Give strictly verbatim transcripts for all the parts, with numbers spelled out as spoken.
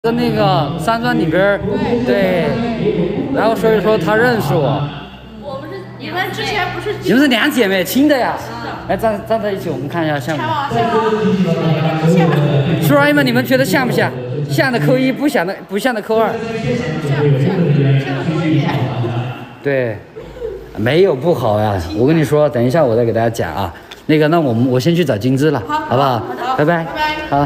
跟那个山庄里边对，然后所以说他认识我。 我们是你们之前不是？ 你们是两姐妹，亲的呀。来站站在一起，我们看一下像不像？ 像。 叔叔阿姨们，你们觉得像不像？像的扣一，不像的不像的扣二。 像像像的多一点。对。 没有不好呀，我跟你说，等一下我再给大家讲啊。那个，那我们我先去找金枝了，好不好？好拜拜。拜拜。好。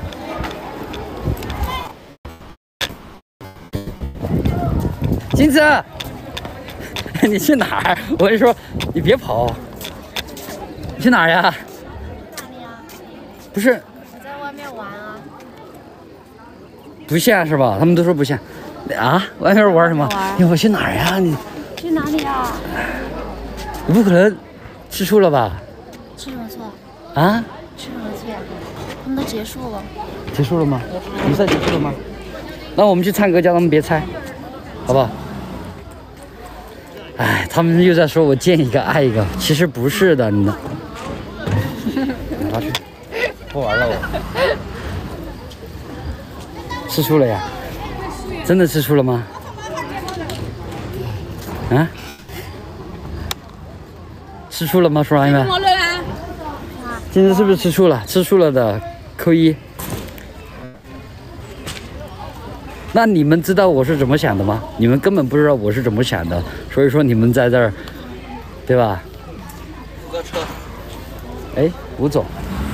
金枝，你去哪儿？我跟你说，你别跑。你去哪儿呀？ 哪里啊？ 不是。 我在外面玩啊。 不像是吧？他们都说不像。啊？外面玩什么？你我去哪儿呀？你。 去哪里啊？ 你不可能吃醋了吧？ 吃什么醋？ 啊？ 吃什么醋呀？他们都结束了。 结束了吗？比赛结束了吗？那我们去唱歌，叫他们别猜，好不好？哎，他们又在说我见一个爱一个，其实不是的，你呢？拿去，不玩了我。吃醋了呀？真的吃醋了吗？啊？吃醋了吗，叔阿姨们？今天是不是吃醋了？吃醋了的扣一。那你们知道我是怎么想的吗？你们根本不知道我是怎么想的，所以说你们在这儿，对吧？ 五个车。 哎，吴总。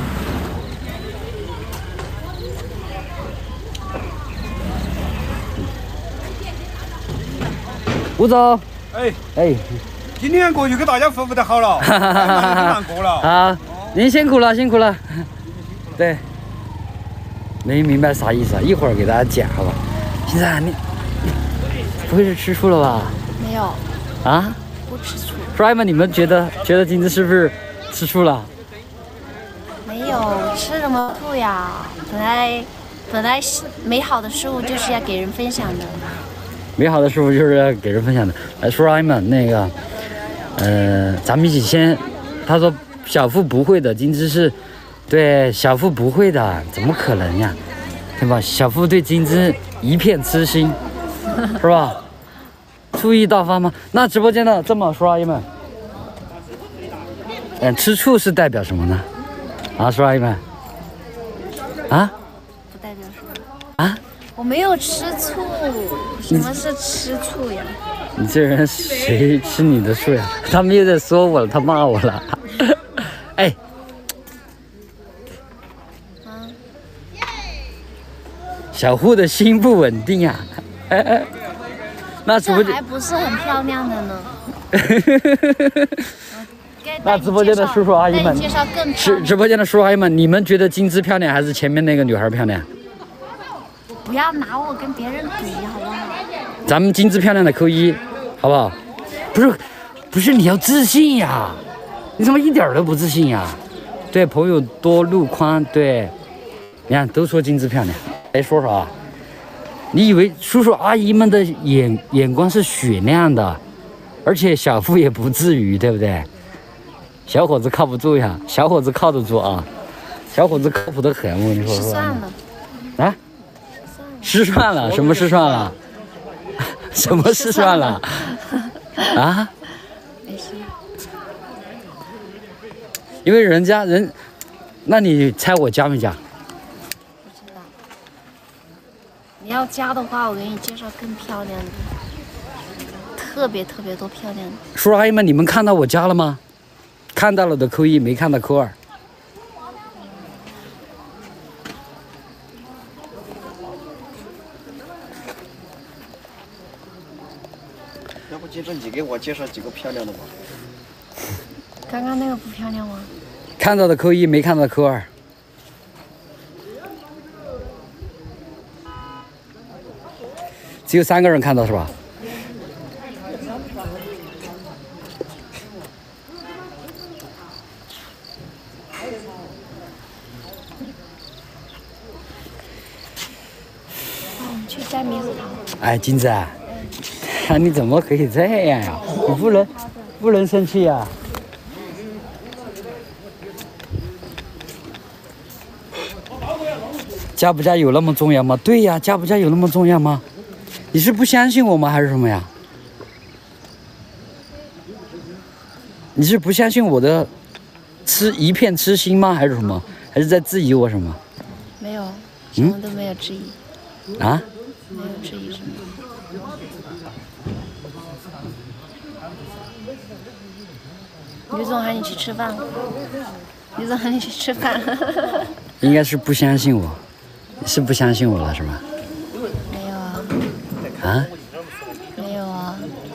吴总。 哎。 哎。 今天过去给大家服务的好了，难过了。 啊，您辛苦了，辛苦了。对。没明白啥意思啊？一会儿给大家讲好吧。现在你不会是吃醋了吧？ 没有。 啊？ 不吃醋。 叔阿姨们，你们觉得觉得金枝是不是吃醋了？ 没有，吃什么醋呀？本来本来美好的事物就是要给人分享的。 美好的事物就是要给人分享的。来，叔阿姨们，那个，呃，咱们一起先。他说小付不会的，金枝是，对，小付不会的，怎么可能呀？对吧？小付对金枝一片痴心，是吧？醋意大发吗？那直播间的这么说，阿姨们，嗯，吃醋是代表什么呢？啊，说阿姨们，啊？ 不代表什么？ 啊？ 我没有吃醋，什么是吃醋呀？ 你这人谁吃你的醋呀？他们又在说我了，他骂我了。哎。小付的心不稳定啊，哎哎，那直播间还不是很漂亮的呢。 那直播间的叔叔阿姨们，是直播间的叔叔阿姨们，你们觉得金枝漂亮还是前面那个女孩漂亮？ 不要拿我跟别人比，好不好？ 咱们金枝漂亮的扣一，好不好？不是，不是，你要自信呀！你怎么一点都不自信呀？对，朋友多路宽，对，你看都说金枝漂亮。来说说啊，你以为叔叔阿姨们的眼眼光是雪亮的，而且小付也不至于，对不对？小伙子靠不住呀，小伙子靠得住啊，小伙子靠谱得很，我跟你说说。 失算了。 啊？失算了？什么失算了？什么失算了？啊？ 没事。 因为人家人，那你猜我加没加？ 你要加的话，我给你介绍更漂亮的，特别特别多漂亮的。 叔叔阿姨们，你们看到我加了吗？看到了的扣一，没看到扣二。 要不金枝你给我介绍几个漂亮的吧？ 刚刚那个不漂亮吗？ 看到的扣一，没看到的扣二。只有三个人看到是吧？ 嗯，去摘猕猴桃。 哎，金子啊，你怎么可以这样呀？你不能不能生气呀！ 加不加有那么重要吗？对呀，加不加有那么重要吗？你是不相信我吗？还是什么呀？你是不相信我的痴一片痴心吗？还是什么？还是在质疑我什么？ 没有，什么都没有质疑。 啊？ 没有质疑什么。刘总喊你去吃饭了，刘总喊你去吃饭。 应该是不相信我，是不相信我了是吧？ 没有啊。 啊？ 没有啊。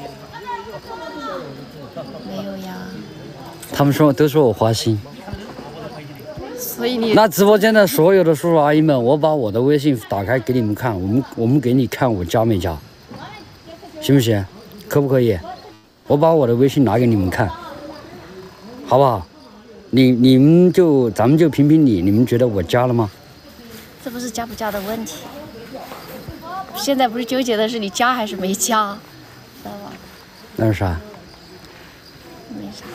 没有呀。 他们说都说我花心。 所以你那直播间的所有的叔叔阿姨们，我把我的微信打开给你们看，我们我们给你看我加没加，行不行？可不可以？我把我的微信拿给你们看，好不好？你你们就咱们就评评理，你们觉得我加了吗？ 这不是加不加的问题，现在不是纠结的是你加还是没加，知道吧？ 那是啥？ 没啥，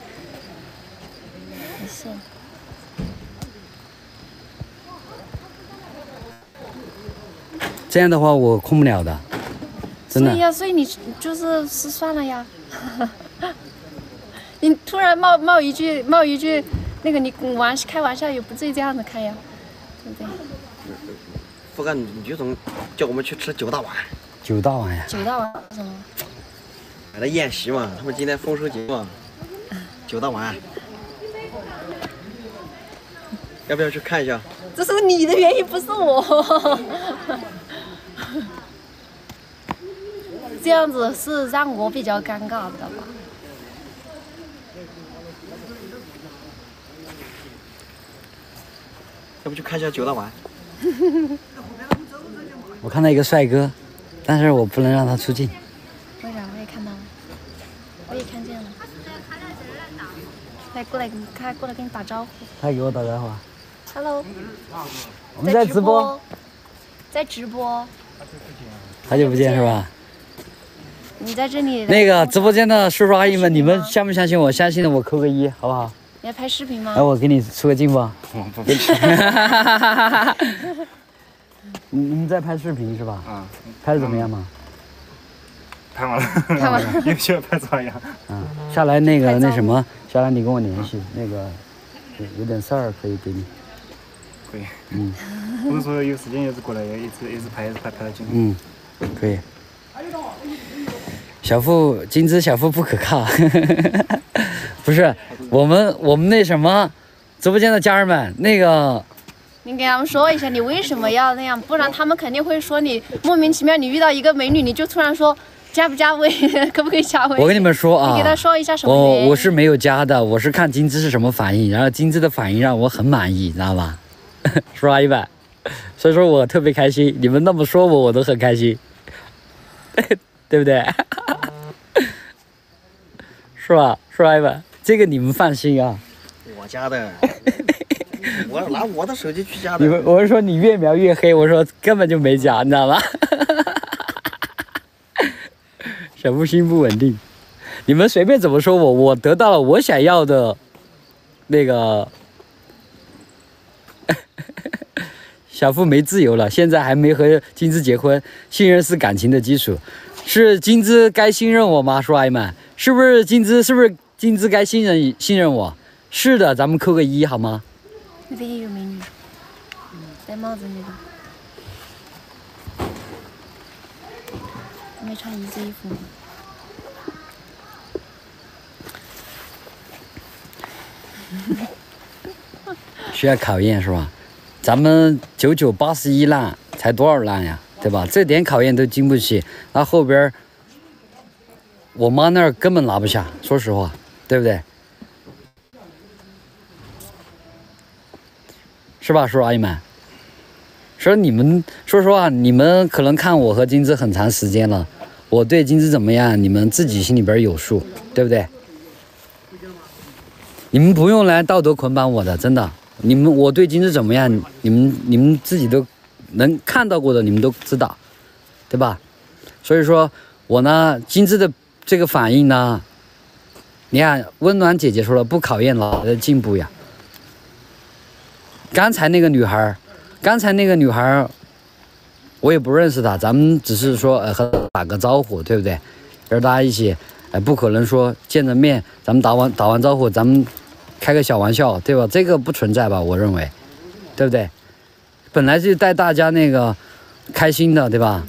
没事。 这样的话我控不了的，真的。 所以呀，所以你就是是算了呀。你突然冒冒一句冒一句，那个你玩开玩笑也不至于这样子开呀，对不对？ 福哥，女总叫我们去吃九大碗。 九大碗呀？ 九大碗是什么？ 买的宴席嘛，他们今天丰收节嘛，九大碗。要不要去看一下？ 这是你的原因，不是我。这样子是让我比较尴尬，知道吧？ 要不去看一下九大碗？ 我看到一个帅哥，但是我不能让他出镜。 为啥？我也看到了，我也看见了。他过来，他过来跟你打招呼。 他给我打电话。 Hello。 我们在直播。 在直播。 好久不见是吧？ 你在这里。 那个直播间的叔叔阿姨们，你们相不相信我？相信的我扣个一，好不好？ 你要拍视频吗？ 来，我给你出个镜吧。 嗯，不你你们在拍视频是吧？ 啊。 拍的怎么样嘛？ 拍完了。 拍完了。 优秀拍照样。 嗯，下来那个那什么，下来你跟我联系，那个有有点事儿可以给你。 可以。 嗯。 不是说有时间一直过来，一直一直拍，一直拍拍到今天。 嗯，可以。小付金枝小付不可靠，不是我们我们那什么，直播间的家人们，那个你给他们说一下，你为什么要那样？不然他们肯定会说你莫名其妙。你遇到一个美女，你就突然说加不加微，可不可以加微？ 我跟你们说啊， 你给他说一下什么原因？ 我我是没有加的，我是看金枝是什么反应，然后金枝的反应让我很满意，知道吧？说阿姨们，所以说我特别开心，你们那么说我，我都很开心，对不对？是吧？是吧，阿姨们？这个你们放心啊。 我加的。我拿我的手机去加的。 你们，我是说你越描越黑，我说根本就没加，你知道吗？小付心不稳定，你们随便怎么说我，我得到了我想要的那个。小付没自由了，现在还没和金枝结婚，信任是感情的基础，是金枝该信任我吗？说阿姨们，是不是金枝？是不是金枝该信任信任我？是的，咱们扣个一好吗？ 那边也有美女，戴帽子那个，没穿一件衣服吗？ 需要考验是吧？咱们九九八十一烂才多少烂呀，对吧？这点考验都经不起，那后边我妈那儿根本拿不下，说实话，对不对？是吧，叔叔阿姨们？说你们说实话，你们可能看我和金枝很长时间了，我对金枝怎么样，你们自己心里边有数，对不对？你们不用来道德捆绑我的，真的。你们我对金枝怎么样，你们你们自己都能看到过的，你们都知道，对吧？所以说我呢，金枝的这个反应呢，你看温暖姐姐说了，不考验老的进步呀。刚才那个女孩， 刚才那个女孩，我也不认识她，咱们只是说呃和她打个招呼，对不对？而大家一起，哎，不可能说见着面，咱们打完打完招呼，咱们开个小玩笑，对吧？这个不存在吧？我认为，对不对？本来就带大家那个开心的，对吧？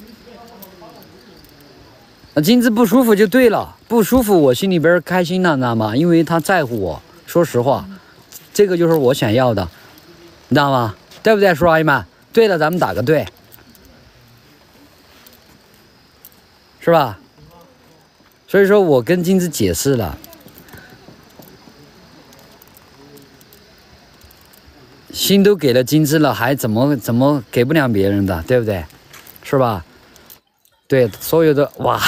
那金子不舒服就对了，不舒服我心里边开心了，你知道吗？因为他在乎我，说实话，这个就是我想要的，你知道吗？对不对，叔叔阿姨们？对了，咱们打个对，是吧？所以说我跟金子解释了，心都给了金子了，还怎么怎么给不了别人的，对不对？是吧？对，所有的哇，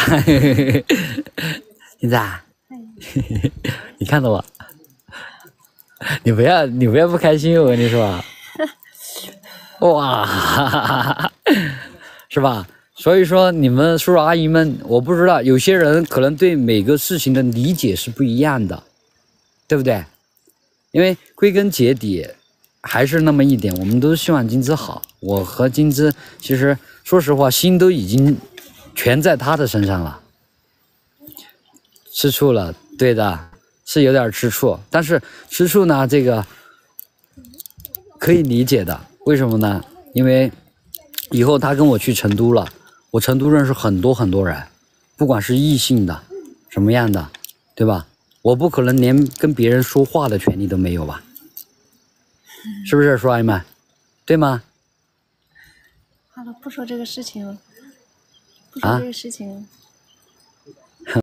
金子啊，你看到我，你不要你不要不开心，我跟你说啊，哇，是吧？所以说你们叔叔阿姨们，我不知道，有些人可能对每个事情的理解是不一样的，对不对？因为归根结底还是那么一点，我们都希望金枝好。我和金枝其实说实话，心都已经全在他的身上了，吃醋了，对的，是有点吃醋，但是吃醋呢，这个可以理解的。为什么呢？因为以后他跟我去成都了，我成都认识很多很多人，不管是异性的什么样的，对吧？我不可能连跟别人说话的权利都没有吧？是不是，叔阿姨们？对吗？ 好了，不说这个事情了，不说这个事情了。啊